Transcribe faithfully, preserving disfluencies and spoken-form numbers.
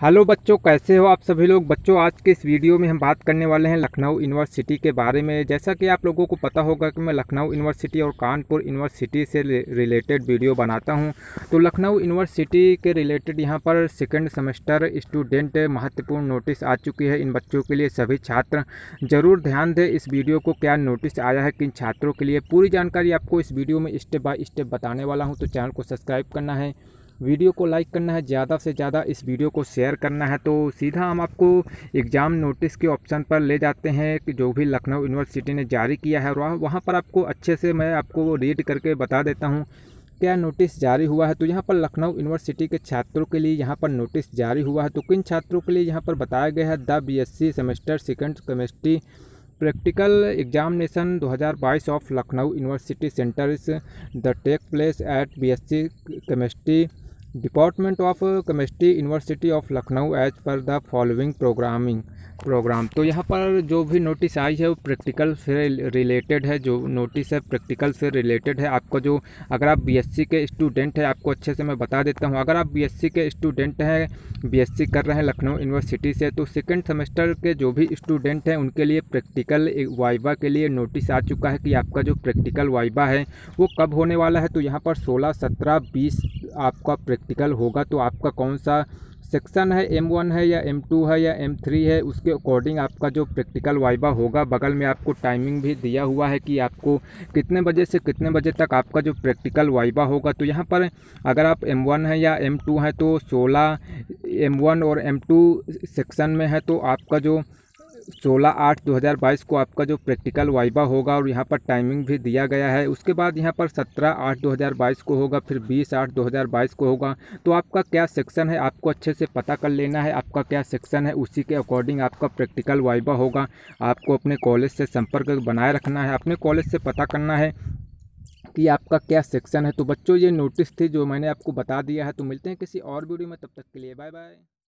Hello बच्चों, कैसे हो आप सभी लोग। बच्चों, आज के इस वीडियो में हम बात करने वाले हैं लखनऊ यूनिवर्सिटी के बारे में। जैसा कि आप लोगों को पता होगा कि मैं लखनऊ यूनिवर्सिटी और कानपुर यूनिवर्सिटी से रिलेटेड वीडियो बनाता हूं। तो लखनऊ यूनिवर्सिटी के रिलेटेड यहां पर सेकंड सेमेस्टर स्टूडेंट महत्वपूर्ण नोटिस आ चुकी है इन बच्चों के लिए। सभी छात्र ज़रूर ध्यान दें इस वीडियो को, क्या नोटिस आया है किन छात्रों के लिए। पूरी जानकारी आपको इस वीडियो में स्टेप बाय स्टेप बताने वाला हूँ। तो चैनल को सब्सक्राइब करना है, वीडियो को लाइक करना है, ज़्यादा से ज़्यादा इस वीडियो को शेयर करना है। तो सीधा हम आपको एग्ज़ाम नोटिस के ऑप्शन पर ले जाते हैं कि जो भी लखनऊ यूनिवर्सिटी ने जारी किया है, और वहाँ पर आपको अच्छे से मैं आपको रीड करके बता देता हूँ क्या नोटिस जारी हुआ है। तो यहाँ पर लखनऊ यूनिवर्सिटी के छात्रों के लिए यहाँ पर नोटिस जारी हुआ है। तो किन छात्रों के लिए यहाँ पर बताया गया है, the B S C semester second chemistry practical examination दो हज़ार बाईस of Lucknow university centres the take place at B S C chemistry department of chemistry university of Lucknow as per the following programming program. तो यहाँ पर जो भी notice आई है वो प्रैक्टिकल से रिलेटेड है। जो नोटिस है प्रैक्टिकल से रिलेटेड है। आपको जो अगर आप बीएससी के स्टूडेंट हैं, आपको अच्छे से मैं बता देता हूँ। अगर आप बीएससी के स्टूडेंट हैं, बीएससी कर रहे हैं लखनऊ यूनिवर्सिटी से, तो सेकंड सेमेस्टर के जो भी स्टूडेंट हैं उनके लिए प्रैक्टिकल वाइवा के लिए नोटिस आ चुका है कि आपका जो प्रैक्टिकल वाइवा है वो कब होने वाला है। तो यहाँ पर सोलह सत्रह बीस आपका प्रैक्टिकल होगा। तो आपका कौन सा सेक्शन है, एम वन है या एम टू है या एम थ्री है, उसके अकॉर्डिंग आपका जो प्रैक्टिकल वाइवा होगा। बगल में आपको टाइमिंग भी दिया हुआ है कि आपको कितने बजे से कितने बजे तक आपका जो प्रैक्टिकल वाइवा होगा। तो यहाँ पर अगर आप एम वन है या एम टू है तो सोलह एम वन और एम टू सेक्शन में है तो आपका जो सोलह आठ दो हज़ार बाईस को आपका जो प्रैक्टिकल वाइवा होगा, और यहाँ पर टाइमिंग भी दिया गया है। उसके बाद यहाँ पर सत्रह आठ दो हज़ार बाईस को होगा, फिर बीस आठ दो हज़ार बाईस को होगा। तो आपका क्या सेक्शन है आपको अच्छे से पता कर लेना है। आपका क्या सेक्शन है उसी के अकॉर्डिंग आपका प्रैक्टिकल वाइवा होगा। आपको अपने कॉलेज से संपर्क बनाए रखना है, अपने कॉलेज से पता करना है कि आपका क्या सेक्शन है। तो बच्चों, ये नोटिस थी जो मैंने आपको बता दिया है। तो मिलते हैं किसी और वीडियो में, तब तक के लिए बाय बाय।